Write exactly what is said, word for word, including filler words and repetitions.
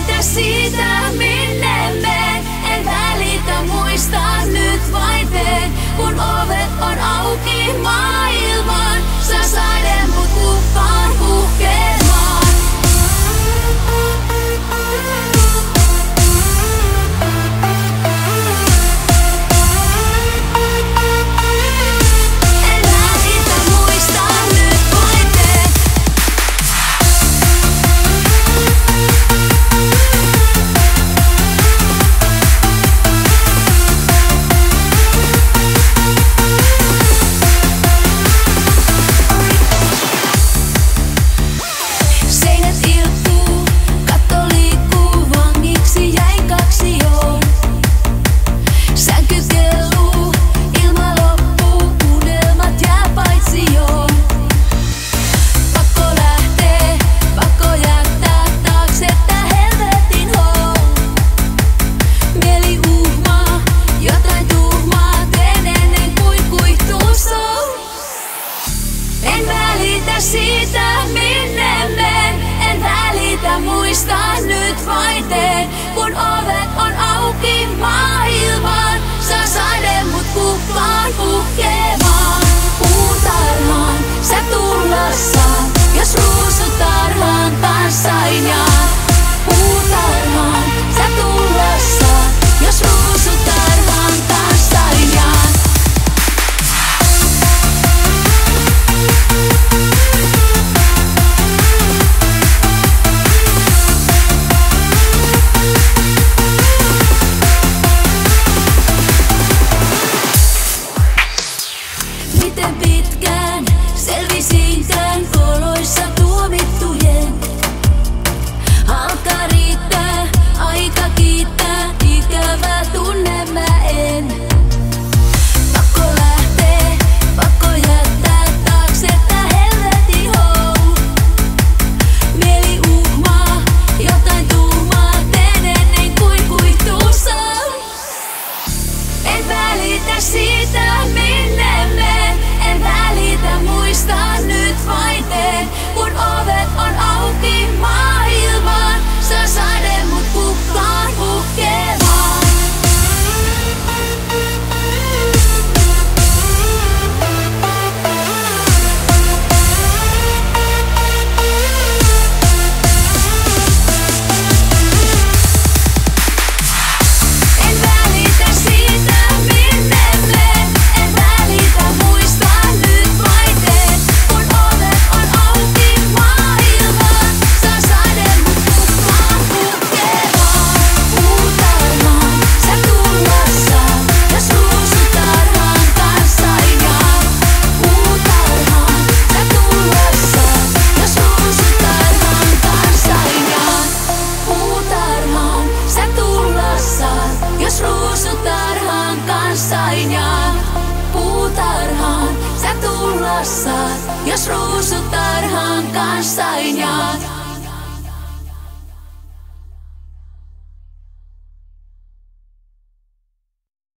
välitä siitä minne menen, en välitä muista nyt vain teen, kun ovet on auki maailmaan, saa saiden mut kukaan puhkemaan. Siitä minne menen, en välitä muista nyt vain teen, kun ovet on auki maailmaan, saa saiden mut kukaan puhkemaan. Puutarhaan sä tulla saat, jos ruusutarhaan kanssain jaat. Puutarhaan sä tulla saat, jos ruusutarhaan kanssain jaat. Miten pitkään selvisinkään oloissa tuomittujen? Alkaa riittää, aika kiittää, ikävää tunne mä en. Pakko lähtee, pakko jättää taakse tää helvetin hou. Mieli uhmaa, jotain tuhmaa teen ennen kuin kuihtuu sou. En välitä siitä minne menen, en välitä muista nyt vain teen, kun ovet on auki maailmaan, saa saden mut kukaan puhkemaan. En välitä siitä minne menen, en välitä muista nyt vain teen, kun ovet on auki maailmaan, saa saden mut kukaan puhkemaan. Puutarhaan sä tulla saat, jos ruusutarhaan kanssain jaat. Puutarhaan sä tulla saat, jos ruusutarhaan kanssain jaat. Puutarhaan sä tulla saat, jos ruusutarhaan kanssain jaat. Puutarhaan sä tulla saat, jos ruusutarhaan kanssain jaat.